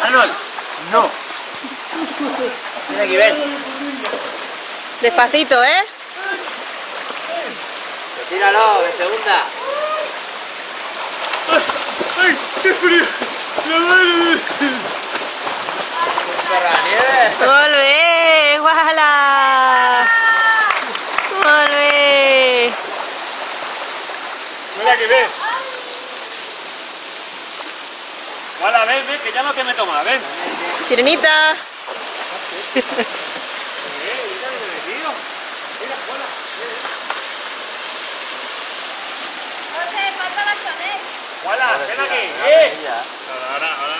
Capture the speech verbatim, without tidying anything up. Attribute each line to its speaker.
Speaker 1: Arnold, no. Ven aquí, ven.
Speaker 2: Despacito, ¿eh?
Speaker 1: Tíralo, de segunda. ¡Ay! ¡Ay! ¡Qué frío! ¡La madre! ¡Corranieve!
Speaker 2: ¡Molt bé, Wallace! ¡Molt bé!
Speaker 1: Ven aquí, ven. Wallace, ven, ven, que ya no te me toma, ven.
Speaker 2: Sirenita.
Speaker 1: Eh, mira, mira, tío. Mira, Wallace.
Speaker 3: José, falta la Chanel.
Speaker 1: Wallace, ven aquí. Eh. Ahora, ahora.